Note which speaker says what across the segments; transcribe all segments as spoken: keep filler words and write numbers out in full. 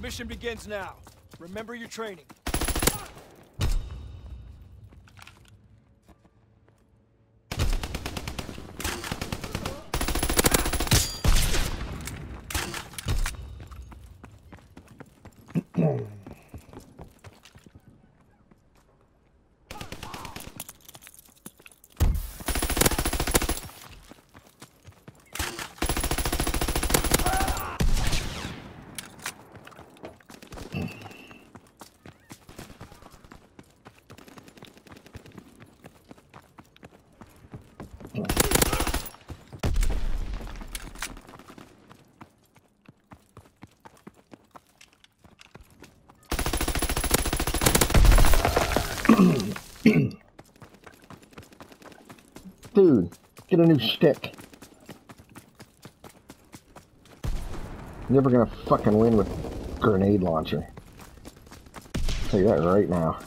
Speaker 1: mission begins now. Remember your training.
Speaker 2: Dude, get a new stick. You're never gonna fucking win with grenade launcher. I'll tell you that right now.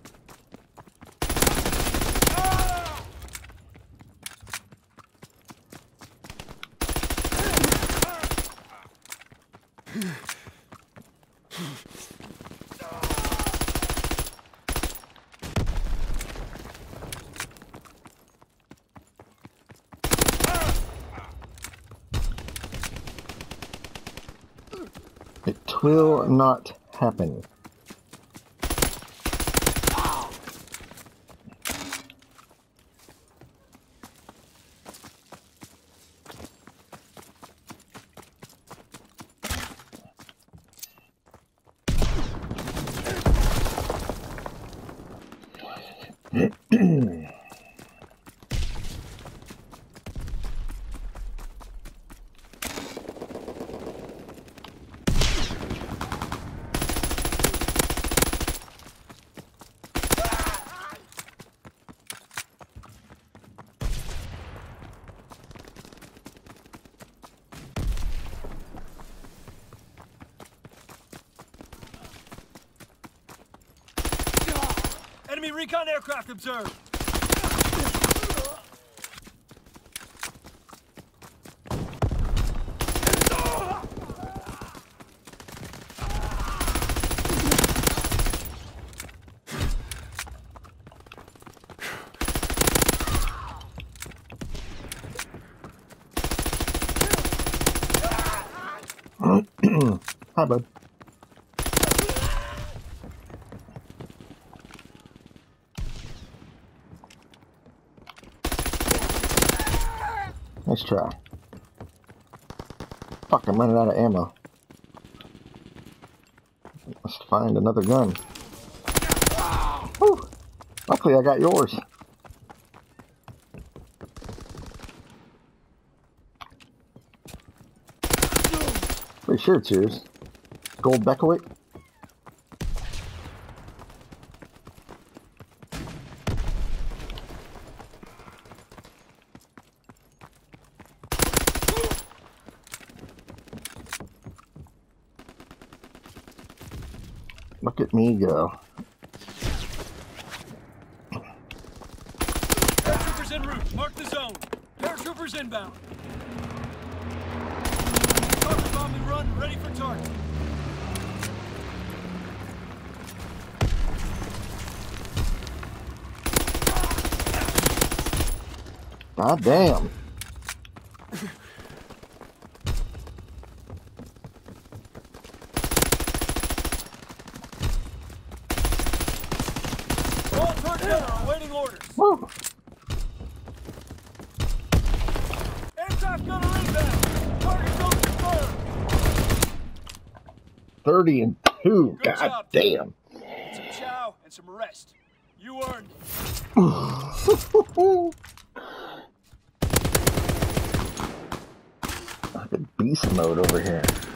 Speaker 2: It will not happen.
Speaker 1: Enemy recon aircraft observed.
Speaker 2: Hi, bud. Nice try. Fuck, I'm running out of ammo. Must find another gun. Whew. Luckily I got yours. Pretty sure it's yours. Gold Beckwith. Look at me go.
Speaker 1: Paratroopers en route. Mark the zone. Paratroopers inbound. Target bombing run ready for target.
Speaker 2: God damn.
Speaker 1: All personnel awaiting orders.
Speaker 2: Woo.
Speaker 1: Aircraft gunner inbound. Target zone confirmed.
Speaker 2: thirty and two.
Speaker 1: Good
Speaker 2: God
Speaker 1: job,
Speaker 2: damn.
Speaker 1: Some chow and some rest. You earned it.
Speaker 2: Fucking beast mode over here.